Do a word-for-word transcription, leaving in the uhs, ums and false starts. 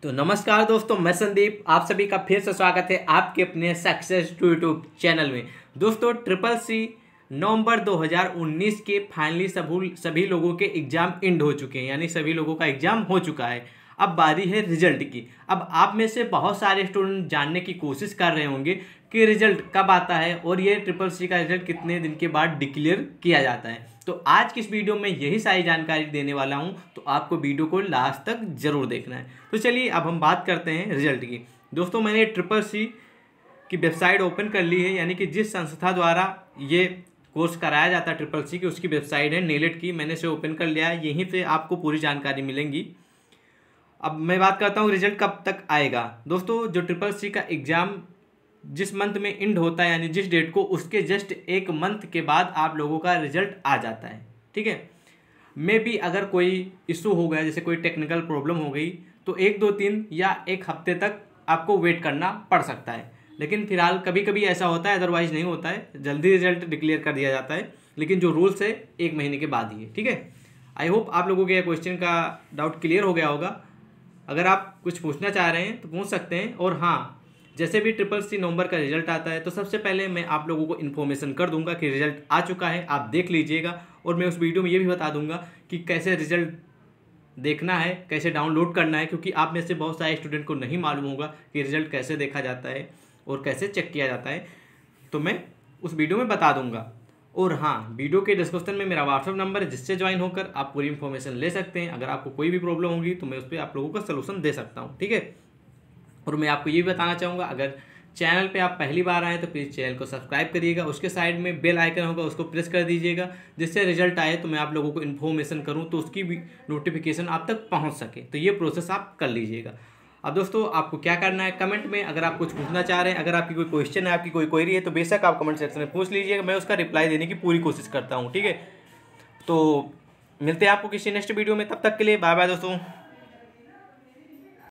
तो नमस्कार दोस्तों, मैं संदीप। आप सभी का फिर से स्वागत है आपके अपने सक्सेस टू यूट्यूब चैनल में। दोस्तों, ट्रिपल सी नवंबर दो हज़ार उन्नीस के फाइनली सभी सभी लोगों के एग्ज़ाम एंड हो चुके हैं, यानी सभी लोगों का एग्ज़ाम हो चुका है। अब बारी है रिजल्ट की। अब आप में से बहुत सारे स्टूडेंट जानने की कोशिश कर रहे होंगे कि रिजल्ट कब आता है और ये ट्रिपल सी का रिजल्ट कितने दिन के बाद डिक्लेयर किया जाता है। तो आज की इस वीडियो में यही सारी जानकारी देने वाला हूं, तो आपको वीडियो को लास्ट तक जरूर देखना है। तो चलिए अब हम बात करते हैं रिजल्ट की। दोस्तों, मैंने ट्रिपल सी की वेबसाइट ओपन कर ली है, यानी कि जिस संस्था द्वारा ये कोर्स कराया जाता है ट्रिपल सी की, उसकी वेबसाइट है नेलेट की। मैंने इसे ओपन कर लिया है, यहीं पे आपको पूरी जानकारी मिलेंगी। अब मैं बात करता हूँ रिजल्ट कब तक आएगा। दोस्तों, जो ट्रिपल सी का एग्ज़ाम जिस मंथ में एंड होता है, यानी जिस डेट को, उसके जस्ट एक मंथ के बाद आप लोगों का रिजल्ट आ जाता है। ठीक है, मे बी अगर कोई इशू हो गया, जैसे कोई टेक्निकल प्रॉब्लम हो गई, तो एक दो दिन या एक हफ्ते तक आपको वेट करना पड़ सकता है। लेकिन फिलहाल कभी कभी ऐसा होता है, अदरवाइज नहीं होता है, जल्दी रिजल्ट डिक्लेयर कर दिया जाता है। लेकिन जो रूल्स है एक महीने के बाद ही है। ठीक है, आई होप आप लोगों के क्वेश्चन का डाउट क्लियर हो गया होगा। अगर आप कुछ पूछना चाह रहे हैं तो पूछ सकते हैं। और हाँ, जैसे भी ट्रिपल सी नवंबर का रिजल्ट आता है तो सबसे पहले मैं आप लोगों को इन्फॉर्मेशन कर दूंगा कि रिजल्ट आ चुका है, आप देख लीजिएगा। और मैं उस वीडियो में ये भी बता दूंगा कि कैसे रिजल्ट देखना है, कैसे डाउनलोड करना है, क्योंकि आप में से बहुत सारे स्टूडेंट को नहीं मालूम होगा कि रिजल्ट कैसे देखा जाता है और कैसे चेक किया जाता है। तो मैं उस वीडियो में बता दूंगा। और हाँ, वीडियो के डिस्क्रिप्शन में मेरा व्हाट्सअप नंबर है, जिससे ज्वाइन होकर आप पूरी इन्फॉर्मेशन ले सकते हैं। अगर आपको कोई भी प्रॉब्लम होगी तो मैं उस पर आप लोगों का सलूशन दे सकता हूँ। ठीक है, और मैं आपको ये भी बताना चाहूँगा, अगर चैनल पे आप पहली बार आए तो प्लीज़ चैनल को सब्सक्राइब करिएगा। उसके साइड में बेल आइकन होगा, उसको प्रेस कर दीजिएगा, जिससे रिजल्ट आए तो मैं आप लोगों को इन्फॉर्मेशन करूँ तो उसकी भी नोटिफिकेशन आप तक पहुँच सके। तो ये प्रोसेस आप कर लीजिएगा। अब दोस्तों, आपको क्या करना है, कमेंट में अगर आप कुछ पूछना चाह रहे हैं, अगर आपकी कोई क्वेश्चन है, आपकी कोई क्वेरी है, तो बेशक आप कमेंट सेक्शन में पूछ लीजिएगा। मैं उसका रिप्लाई देने की पूरी कोशिश करता हूँ। ठीक है, तो मिलते हैं आपको किसी नेक्स्ट वीडियो में। तब तक के लिए बाय बाय दोस्तों।